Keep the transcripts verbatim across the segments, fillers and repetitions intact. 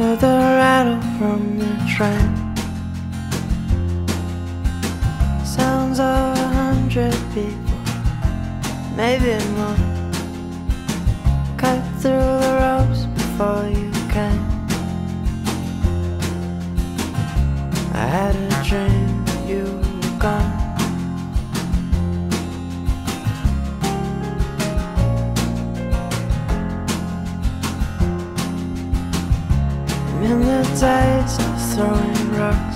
Heard the rattle from the train. Sounds of a hundred people, maybe more. Cut through the ropes before you came. I had a dream that you were gone. I'm in the days of throwing rocks.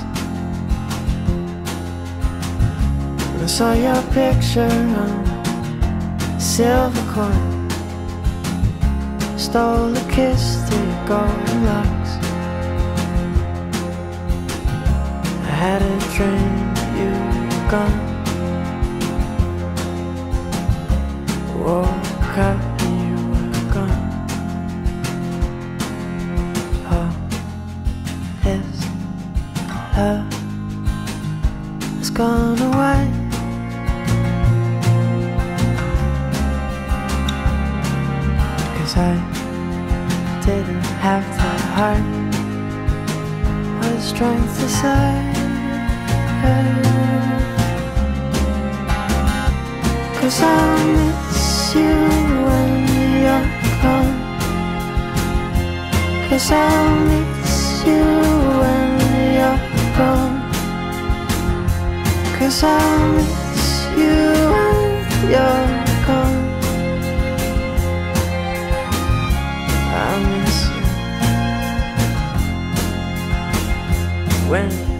I saw your picture on a silver coin. Stole a kiss through your golden locks. I had a dream that you were gone. Woke up and you were gone. Oh, this love has gone away. I didn't have the heart or the strength to say, cause I miss you when you're gone. Cause I miss you when you're gone. Cause I miss you when you're gone. I miss you when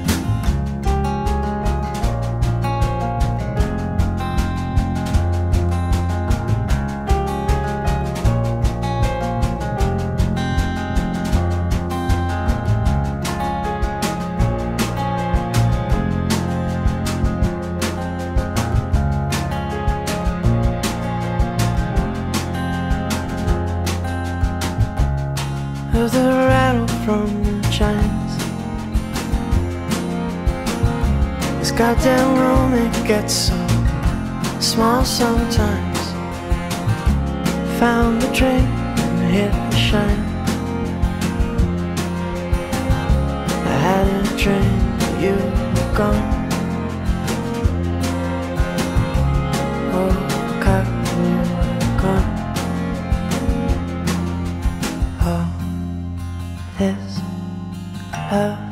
of the rattle from the chains. This goddamn room, it gets so small sometimes. Found the dream and hit the shine. I had a dream that you were gone. Woke up and you were gone. Oh, this love